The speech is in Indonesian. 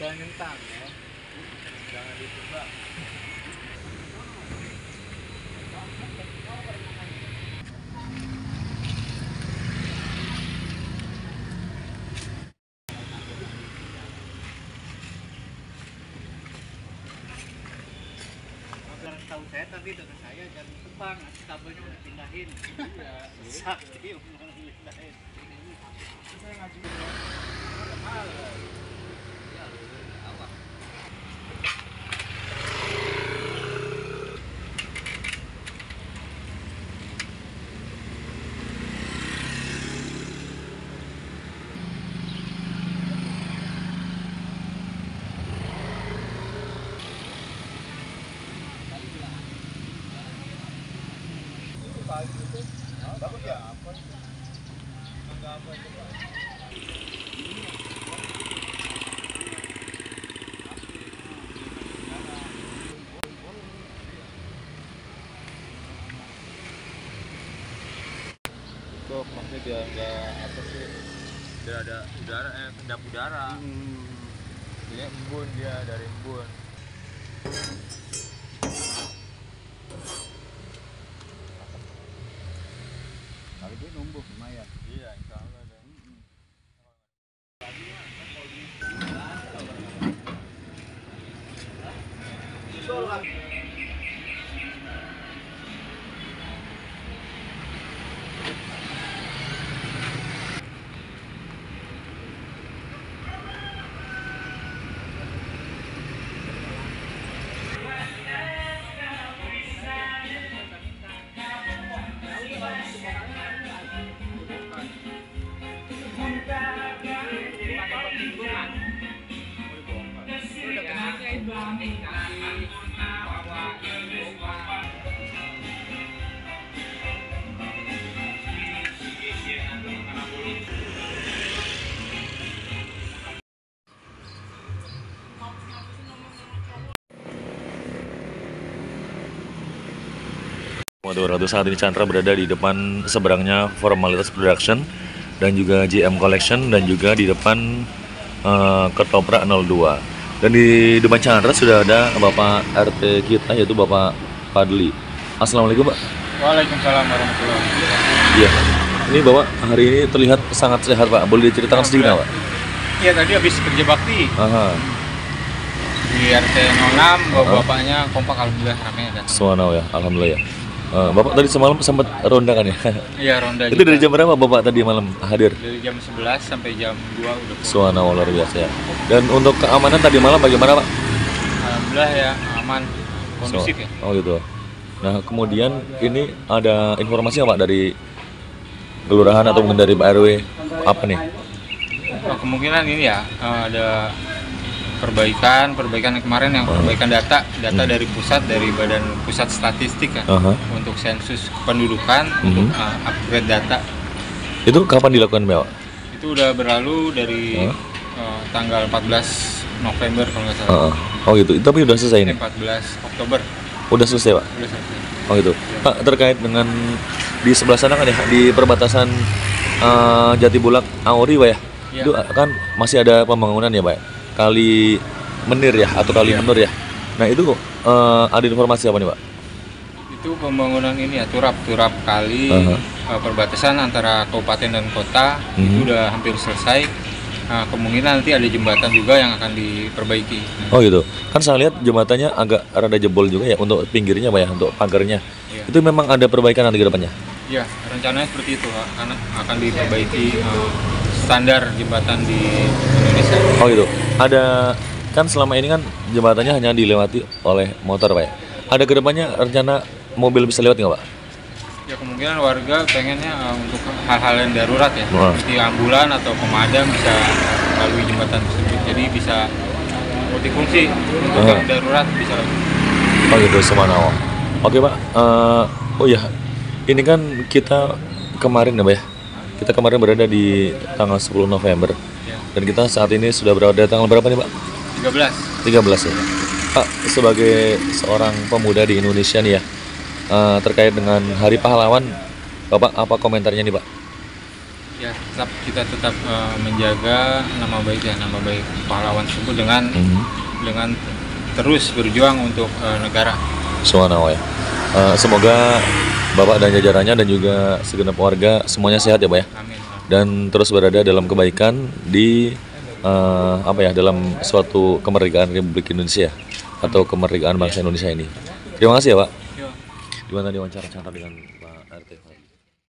Jangan nyentang ya. Jangan ditebak. Tahu saya tadi dengan saya jangan tebang, nanti kabelnya udah pindahin. Iya, sakti mau pindahin. Saya ngajuin mahal. Ya, apa? Bagus ya? Enggak apa itu, Pak. Untuk maksudnya biar enggak apa sih? Biar ada udara, kedap udara. Ini embun dia dari embun. Kalau dia numbuh lumayan. Iya, insya Allah ada. Waduh, saat ini Chandra berada di depan seberangnya Formalitas Production dan juga GM Collection dan juga di depan Ketoprak 02. Dan di depan Chandra sudah ada Bapak RT kita yaitu Bapak Fadli. Assalamualaikum, Pak. Waalaikumsalam warahmatullahi wabarakatuh. Iya. Ini Bapak hari ini terlihat sangat sehat, Pak. Boleh diceritakan sedikit, Pak? Iya, tadi habis kerja bakti. Aha. Di RT 06, bapak-bapaknya kompak, alhamdulillah ramai datang. Suwanau ya, alhamdulillah ya. Bapak tadi semalam sempat ronda kan ya? Iya, ronda Itu juga. dari jam berapa Bapak tadi malam hadir? Dari jam 11 sampai jam 2 udah pulang. Suwanau luar biasa ya. Dan untuk keamanan tadi malam bagaimana, Pak? Alhamdulillah ya, aman, kondusif ya. Oh gitu. Nah kemudian ini ada informasi nggak Pak dari kelurahan atau mungkin dari Pak RW apa nih? Nah, kemungkinan ini ya ada perbaikan yang kemarin yang perbaikan data dari pusat, dari Badan Pusat Statistik ya, untuk sensus kependudukan untuk upgrade data. Itu kapan dilakukan, Pak? Itu udah berlalu dari tanggal 14 November kalau nggak salah. Oh gitu. Tapi udah selesai ini? 14 Oktober. Udah selesai, Pak? Udah selesai. Oh gitu. Ya. Pak, terkait dengan di sebelah sana kan ya, di perbatasan Jatibulak Auri, Pak ya? Ya. Itu kan masih ada pembangunan ya, Pak? Kali Menir ya atau Kali Menur ya. Nah itu ada informasi apa nih, Pak? Itu pembangunan ini ya, turap kali perbatasan antara kabupaten dan kota itu udah hampir selesai. Nah, kemungkinan nanti ada jembatan juga yang akan diperbaiki. Oh gitu. Kan saya lihat jembatannya agak rada jebol juga ya untuk pinggirnya, Pak ya, untuk pagarnya. Ya. Itu memang ada perbaikan nanti ke depannya? Ya, rencananya seperti itu, karena akan diperbaiki standar jembatan di Indonesia. Oh gitu. Ada kan selama ini kan jembatannya hanya dilewati oleh motor, Pak ya. Ada kedepannya rencana mobil bisa lewat nggak, Pak? Ya kemungkinan warga pengennya untuk hal-hal yang darurat ya, seperti ambulan atau pemadam bisa melalui jembatan tersebut. Jadi bisa multifungsi untuk yang darurat bisa lewat. Oh gitu, Suwanau. Oke, Pak. Oh ya, ini kan kita kemarin ya, Pak ya. Kita kemarin berada di tanggal 10 November. Ya. Dan kita saat ini sudah berada tanggal berapa nih, Pak? 13 ya. Pak, sebagai seorang pemuda di Indonesia nih ya, terkait dengan Hari Pahlawan, Bapak apa komentarnya nih, Pak? Ya, kita tetap menjaga nama baik pahlawan tersebut dengan terus berjuang untuk negara. Subhanallah ya. Semoga Bapak dan jajarannya dan juga segenap warga semuanya sehat ya Pak ya. Amin. Dan terus berada dalam kebaikan di dalam suatu kemerdekaan Republik Indonesia atau kemerdekaan bangsa Indonesia ini. Terima kasih ya Pak. Yo. Gimana diwawancara dengan Pak RT?